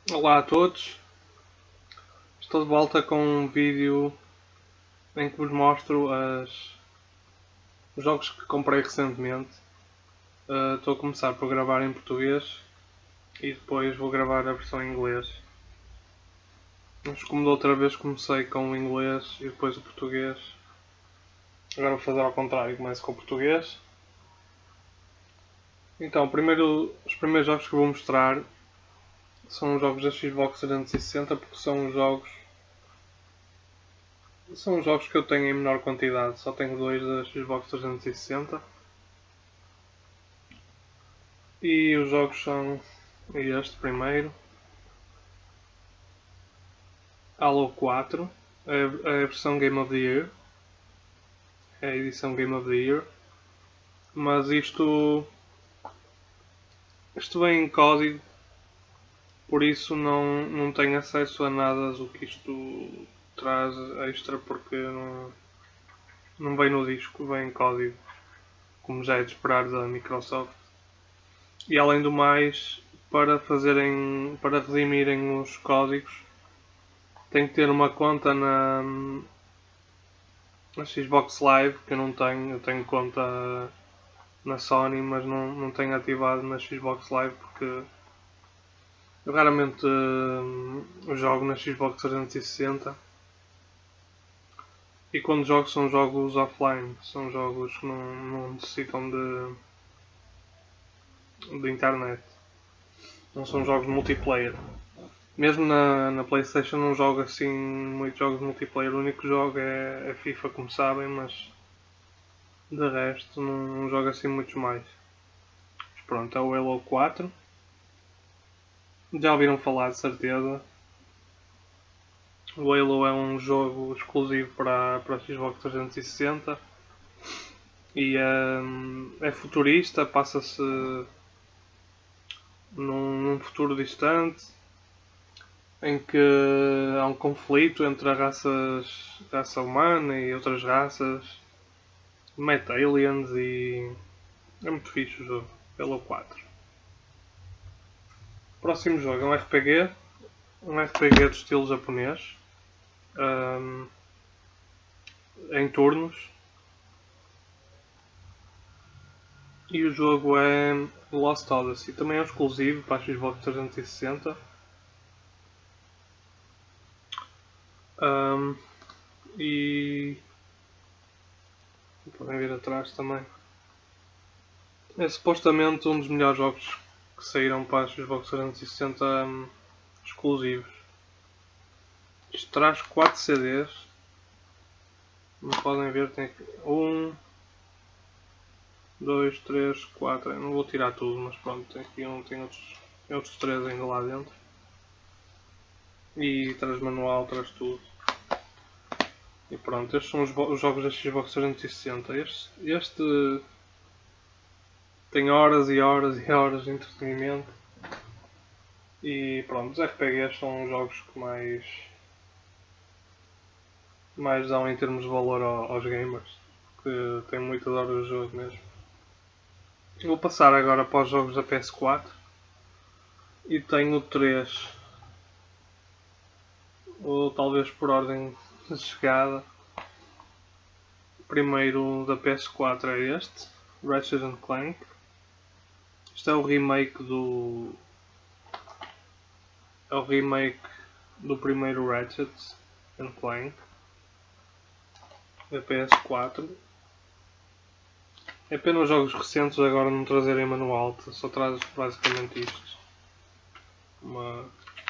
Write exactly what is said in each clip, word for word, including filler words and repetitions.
Olá a todos, estou de volta com um vídeo em que vos mostro as, os jogos que comprei recentemente. Uh, estou a começar por gravar em português e depois vou gravar a versão em inglês. Mas como da outra vez comecei com o inglês e depois o português, agora vou fazer ao contrário, começo com o português. Então, primeiro, os primeiros jogos que vou mostrar são os jogos da Xbox trezentos e sessenta porque são os jogos São os jogos que eu tenho em menor quantidade, só tenho dois da Xbox trezentos e sessenta. E os jogos são este primeiro, Halo quatro, é a versão Game of the Year, é a edição Game of the Year, mas isto, isto vem em código, por isso não, não tenho acesso a nada do que isto traz extra, porque não, não vem no disco, vem em código, como já é de esperar da Microsoft. E além do mais, para fazerem, para redimirem os códigos, tem que ter uma conta na, na Xbox Live, que eu não tenho. Eu tenho conta na Sony, mas não, não tenho ativado na Xbox Live porque eu raramente uh, jogo na Xbox trezentos e sessenta. E quando jogo são jogos offline, são jogos que não, não necessitam de, de internet. Não são jogos multiplayer. Mesmo na, na PlayStation não jogo assim muitos jogos de multiplayer. O único que jogo é, é FIFA, como sabem, mas de resto não, não jogo assim muitos mais. Mas pronto, é o Halo quatro. Já ouviram falar de certeza. O Halo é um jogo exclusivo para, para a Xbox trezentos e sessenta e é, é futurista, passa-se num, num futuro distante em que há um conflito entre a raças, raça humana e outras raças, mete aliens e é muito fixe o jogo, Halo quatro. O próximo jogo é um R P G, um R P G de estilo japonês, um, em turnos, e o jogo é Lost Odyssey, também é exclusivo para a Xbox trezentos e sessenta. Um, e podem ver atrás também. É supostamente um dos melhores jogos que saíram para a Xbox trezentos e sessenta um, exclusivos. Isto traz quatro C Ds. Como podem ver, tem aqui um, dois, três, quatro. Eu não vou tirar tudo, mas pronto, tem aqui um, tem outros, tem outros três ainda lá dentro. E traz manual, traz tudo. E pronto, estes são os, os jogos da Xbox trezentos e sessenta. Este, este tem horas e horas e horas de entretenimento. E pronto, os R P Gs são os jogos que mais, mais dão em termos de valor aos gamers. Que têm muitas horas de jogo mesmo. Vou passar agora para os jogos da P S quatro. E tenho três. Ou talvez por ordem de chegada. O primeiro da P S quatro é este, Ratchet and Clank. Este é o remake do. É o remake do primeiro Ratchet and Clank da P S quatro. É pena os jogos recentes agora não trazerem manual, só traz basicamente isto. Uma.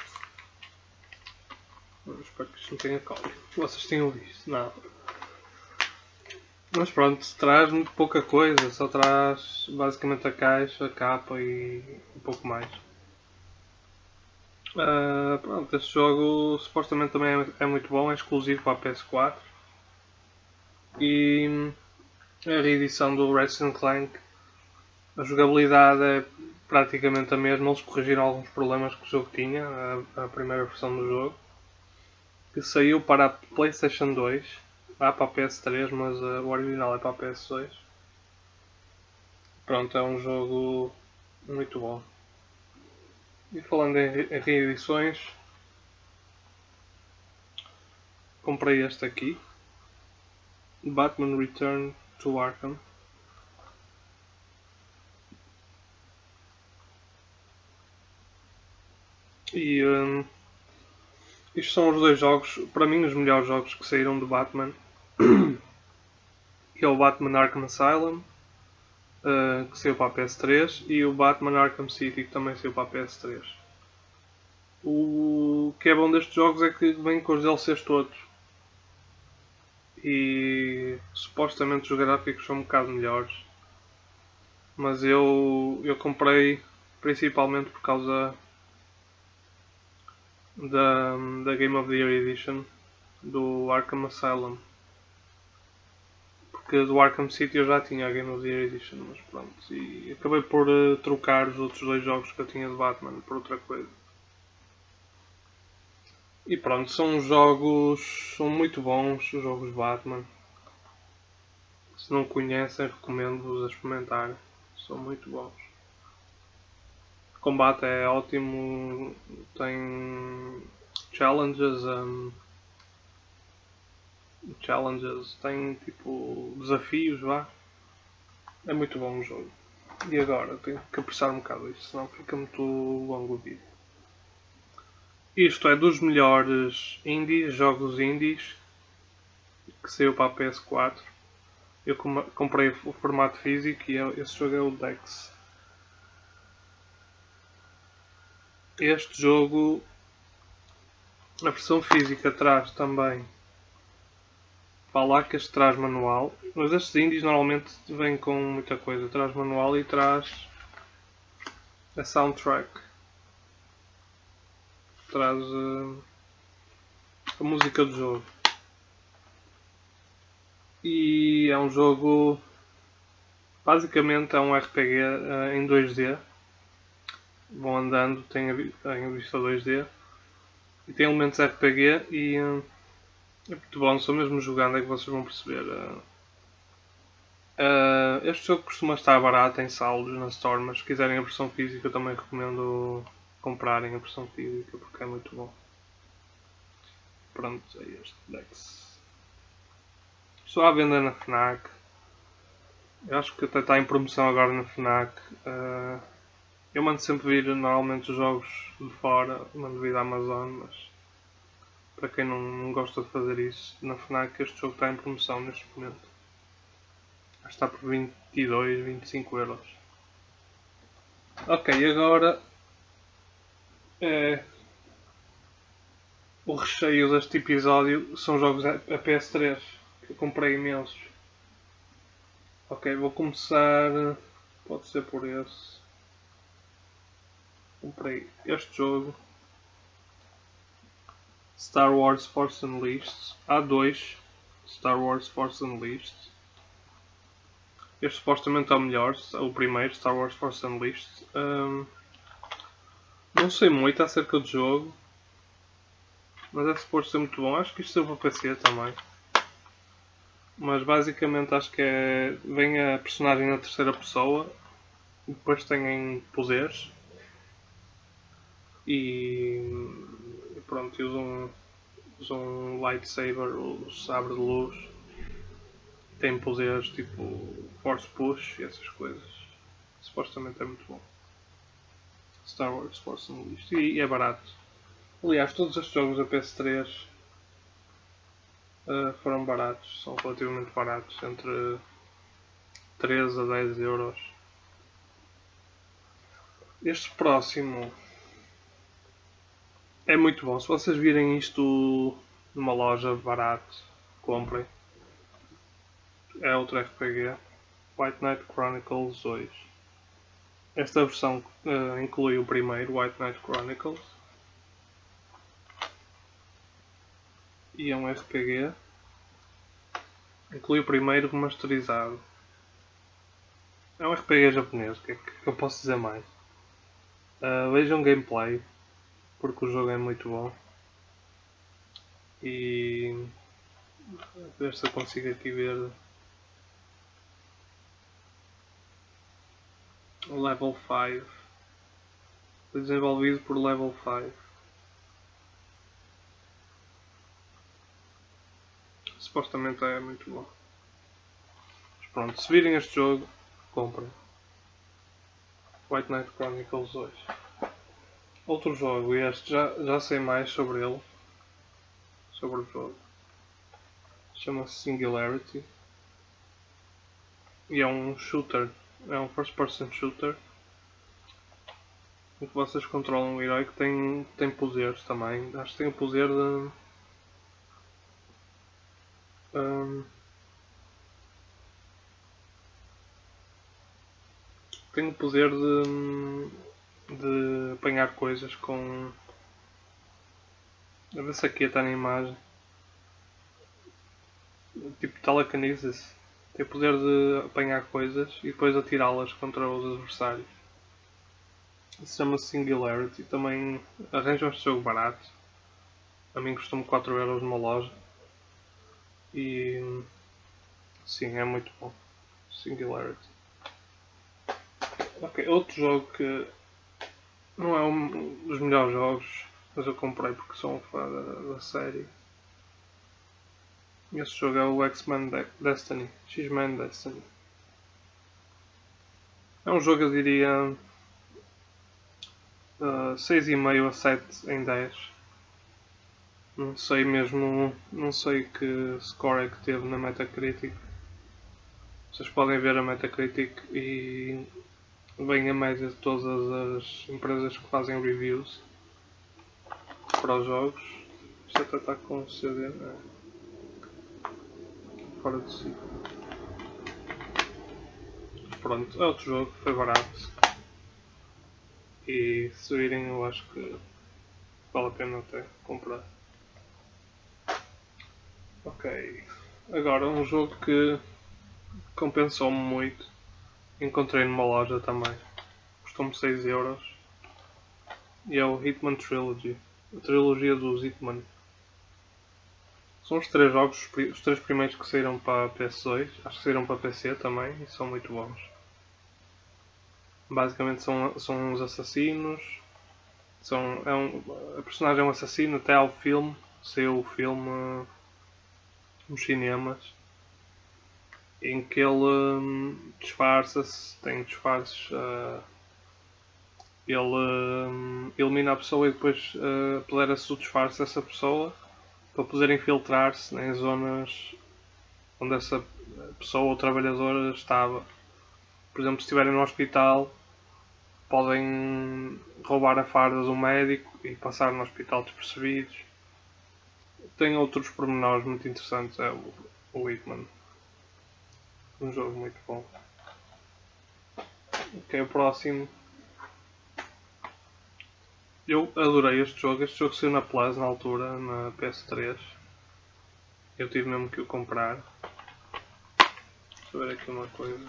Eu espero que isto não tenha código. Vocês tenham visto? Não. Mas pronto, traz muito pouca coisa, só traz basicamente a caixa, a capa e um pouco mais. Uh, pronto, este jogo supostamente também é, é muito bom, é exclusivo para a P S quatro. E a reedição do Ratchet and Clank, a jogabilidade é praticamente a mesma, eles corrigiram alguns problemas que o jogo tinha, a, a primeira versão do jogo, que saiu para a PlayStation dois. Há para a P S três, mas uh, o original é para a P S dois. Pronto, é um jogo muito bom. E falando em, em reedições, comprei este aqui, Batman Return to Arkham. E um, estes são os dois jogos, para mim, os melhores jogos que saíram do Batman. Que é o Batman Arkham Asylum, uh, que saiu para a P S três, e o Batman Arkham City, que também saiu para a P S três. O que é bom destes jogos é que vêm com os D L Cs todos. E supostamente os gráficos são um bocado melhores. Mas eu, eu comprei principalmente por causa da, da Game of the Year Edition do Arkham Asylum. Porque do Arkham City eu já tinha a Game of the Year Edition, mas pronto. E acabei por uh, trocar os outros dois jogos que eu tinha de Batman por outra coisa. E pronto, são jogos. São muito bons os jogos Batman. Se não conhecem, recomendo-vos a experimentar. São muito bons. O combate é ótimo. Tem challenges. Um, challenges. Tem tipo desafios, vá. É muito bom o jogo. E agora tenho que apressar um bocado isso, senão fica muito longo o vídeo. Isto é dos melhores indies, jogos indies que saiu para a P S quatro. Eu comprei o formato físico e esse jogo é o Dex. Este jogo, a versão física traz também Palacas, traz manual, mas estes indies normalmente vêm com muita coisa. Traz manual e traz a soundtrack. Traz uh, a música do jogo. E é um jogo, basicamente é um R P G uh, em dois D. Vão andando, tem a vista dois D. E tem elementos R P G e uh, é muito bom, só mesmo jogando é que vocês vão perceber. Uh, uh, este jogo costuma estar barato em saldos na Store, mas se quiserem a versão física eu também recomendo comprarem a versão física porque é muito bom. Pronto, é este Dex. Estou à venda na FNAC. Eu acho que até está em promoção agora na FNAC. Uh, eu mando sempre vir normalmente os jogos de fora, mando vir da Amazon, mas para quem não, não gosta de fazer isso, na FNAC este jogo está em promoção neste momento. Acho que está por vinte e dois, vinte e cinco euros. Ok, agora é, o recheio deste episódio são jogos a P S três que eu comprei imensos. Ok, vou começar, pode ser por esse. Comprei este jogo, Star Wars Force Unleashed. Há dois Star Wars Force Unleashed. Este supostamente é o melhor, o primeiro, Star Wars Force Unleashed. Um, não sei muito acerca do jogo, mas é suposto ser muito bom. Acho que isto é para P C também. Mas basicamente acho que é. Vem a personagem na terceira pessoa e depois têm poderes. E, e pronto, usam, usam um lightsaber, o sabre de luz. Tem poderes tipo Force Push e essas coisas. Supostamente é muito bom. Star Wars Force Unleashed. E, e é barato. Aliás, todos estes jogos da P S três uh, foram baratos. São relativamente baratos. Entre treze a dez euros. Este próximo é muito bom. Se vocês virem isto numa loja barato, comprem. É outro R P G. White Knight Chronicles dois. Esta versão uh, inclui o primeiro, White Knight Chronicles. E é um R P G. Inclui o primeiro remasterizado. É um R P G japonês, o que é que eu posso dizer mais? Uh, vejam gameplay, porque o jogo é muito bom. E ver se eu consigo aqui ver o level cinco. Foi desenvolvido por Level cinco. Supostamente é muito bom. Mas pronto, se virem este jogo, comprem. White Knight Chronicles dois. Outro jogo, e este já, já sei mais sobre ele. Sobre o jogo. Chama-se Singularity. E é um shooter. É um first person shooter. Em que vocês controlam um herói que tem, tem poderes também. Acho que tem o poder de... Um, tem o poder de, de apanhar coisas com... A ver se aqui está na imagem. Tipo telekinesis. Tem o poder de apanhar coisas e depois atirá-las contra os adversários. Isso chama-se Singularity. Também arranjam este jogo barato. A mim custou-me quatro euros numa loja. E sim, é muito bom. Singularity. Ok, outro jogo que não é um dos melhores jogos, mas eu comprei porque sou um fã da, da série. Esse jogo é o X-Men Destiny. X-Men Destiny. É um jogo, eu diria, uh, seis vírgula cinco a sete em dez. Não sei mesmo, não sei que score é que teve na Metacritic. Vocês podem ver a Metacritic e vem a média de todas as empresas que fazem reviews para os jogos. Isto até está com o C D, né? Fora de si. Pronto, é outro jogo, foi barato. E se virem, eu acho que vale a pena até comprar. Ok, agora um jogo que compensou-me muito. Encontrei numa loja também. Custou-me seis euros. E é o Hitman Trilogy. A trilogia dos Hitman. São os três jogos, os três primeiros que saíram para a P S dois. Acho que saíram para P C também e são muito bons. Basicamente são, são uns assassinos. São, é um, a personagem é um assassino até ao filme. Saiu o filme uh, nos cinemas. Em que ele um, disfarça-se, tem disfarces. Uh, ele um, elimina a pessoa e depois uh, apodera-se do disfarce dessa pessoa para poder infiltrar-se em zonas onde essa pessoa ou trabalhadora estava. Por exemplo, se estiverem no hospital, podem roubar a farda do médico e passar no hospital despercebidos. Tem outros pormenores muito interessantes, é o, o Hitman. Um jogo muito bom. Ok, o próximo. Eu adorei este jogo. Este jogo saiu na Plus na altura, na P S três. Eu tive mesmo que o comprar. Deixa eu ver aqui uma coisa.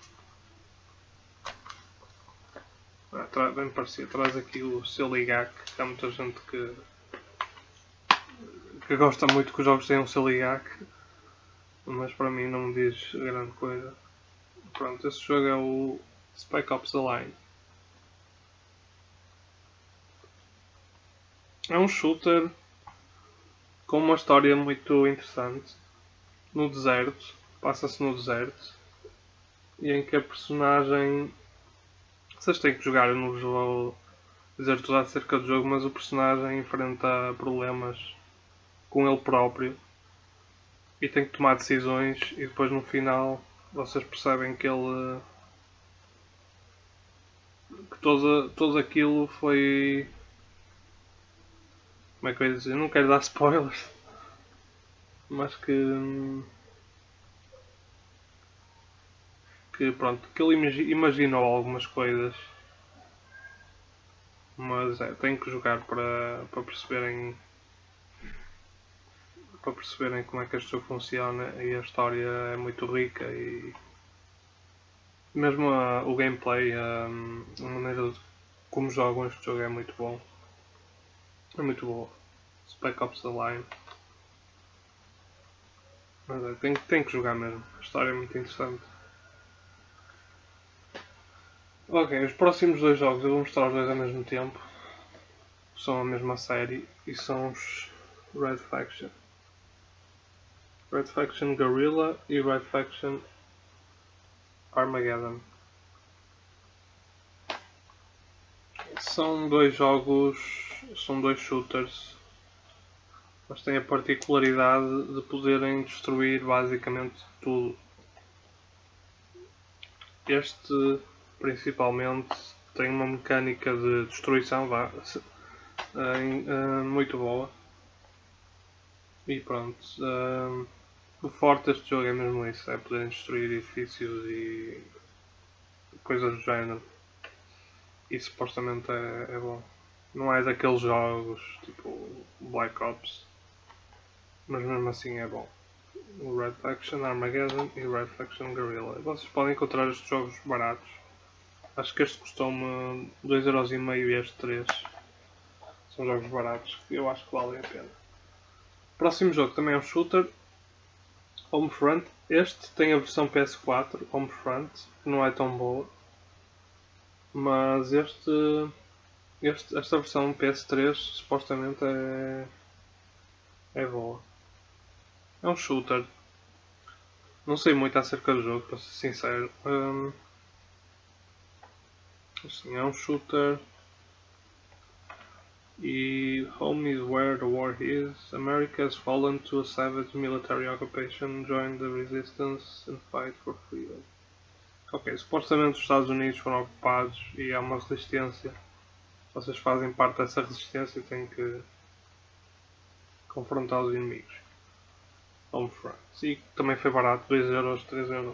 Ah, bem parecido. Traz aqui o Celigac, que há muita gente que, que gosta muito que os jogos tenham Celigac. Mas para mim não me diz grande coisa. Pronto, esse jogo é o Spec Ops The Line. É um shooter com uma história muito interessante. No deserto, passa-se no deserto, e em que a personagem... Vocês têm que jogar, eu não vos vou dizer tudo acerca do jogo, mas o personagem enfrenta problemas com ele próprio e tem que tomar decisões, e depois no final vocês percebem que ele... que todo, todo aquilo foi... Como é que eu ia dizer? Eu não quero dar spoilers, mas que... que pronto, que ele imaginou algumas coisas, mas é, tenho que jogar para, para perceberem para perceberem como é que este jogo funciona, e a história é muito rica e mesmo a, o gameplay, a, a maneira de como jogam este jogo é muito bom. É muito bom. Spec Ops The Line. Mas é, tenho, tenho que jogar mesmo. A história é muito interessante. Ok, os próximos dois jogos eu vou mostrar os dois ao mesmo tempo. São a mesma série e são os Red Faction. Red Faction Guerrilla e Red Faction Armageddon. São dois jogos, são dois shooters, mas têm a particularidade de poderem destruir basicamente tudo. Este principalmente tem uma mecânica de destruição vá, uh, muito boa. E pronto. Uh, o forte deste jogo é mesmo isso, é poderem destruir edifícios e coisas do género. E supostamente é, é bom. Não é daqueles jogos tipo Black Ops, mas mesmo assim é bom. O Red Faction Armageddon e o Red Faction Guerrilla. Vocês podem encontrar estes jogos baratos. Acho que este custou-me dois euros e meio e este três. São jogos baratos que eu acho que valem a pena. O próximo jogo também é um shooter, Homefront. Este tem a versão P S quatro, Homefront, que não é tão boa. Mas este, este esta versão P S três supostamente é, é boa. É um shooter. Não sei muito acerca do jogo, para ser sincero. Um, assim, é um shooter. E home is where the war is. America has fallen to a savage military occupation. Join the resistance and fight for freedom. Ok, supostamente os Estados Unidos foram ocupados e há uma resistência. Vocês fazem parte dessa resistência e têm que confrontar os inimigos. Homefront. E também foi barato, dois euros, três euros.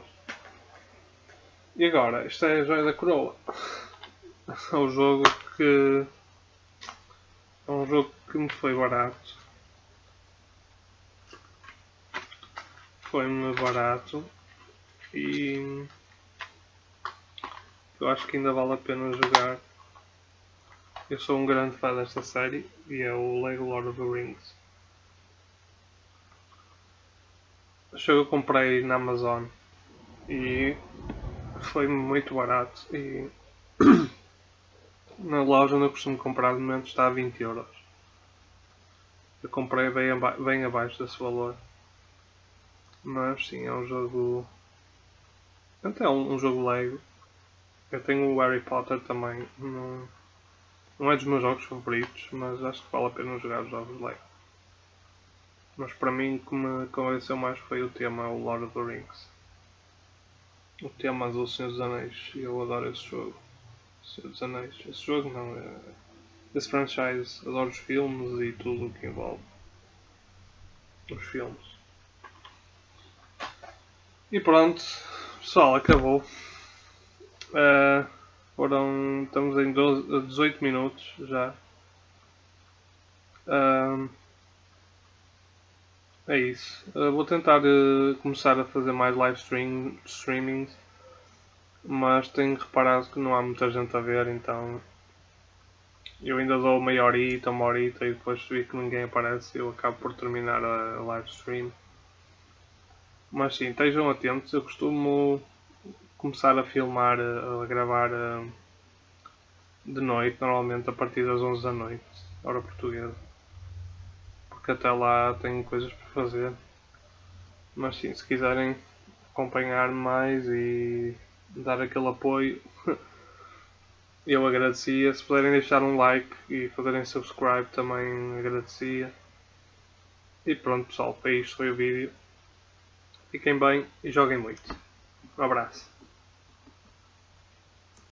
E agora, isto é a joia da coroa. É um jogo que. É um jogo que me foi barato. Foi-me barato. E. Eu acho que ainda vale a pena jogar. Eu sou um grande fã desta série e é o Lego Lord of the Rings. O jogo eu comprei na Amazon e foi muito barato e na loja onde eu costumo comprar de momento está a vinte euros. Eu comprei bem, aba bem abaixo desse valor. Mas sim, é um jogo. Até é um, um jogo Lego. Eu tenho o Harry Potter também. Não, não é dos meus jogos favoritos, mas acho que vale a pena jogar os jogos Lego. Mas para mim o que me convenceu mais foi o tema o Lord of the Rings. O tema do Senhor dos Anéis. E eu adoro esse jogo. Senhor dos Anéis. Esse jogo não é. Esse franchise. Adoro os filmes e tudo o que envolve os filmes. E pronto, pessoal, acabou. Uh, foram, estamos em doze, dezoito minutos já. Uh, é isso. Uh, vou tentar uh, começar a fazer mais live stream, streamings, mas tenho reparado que não há muita gente a ver, então eu ainda dou meia horita, uma horita e depois vi que ninguém aparece, eu acabo por terminar a live stream. Mas sim, estejam atentos, eu costumo começar a filmar, a gravar de noite, normalmente a partir das onze da noite, hora portuguesa. Porque até lá tenho coisas para fazer. Mas sim, se quiserem acompanhar mais e dar aquele apoio, eu agradecia. Se puderem deixar um like e fazerem subscribe também agradecia. E pronto pessoal, foi isto, foi o vídeo. Fiquem bem e joguem muito. Um abraço.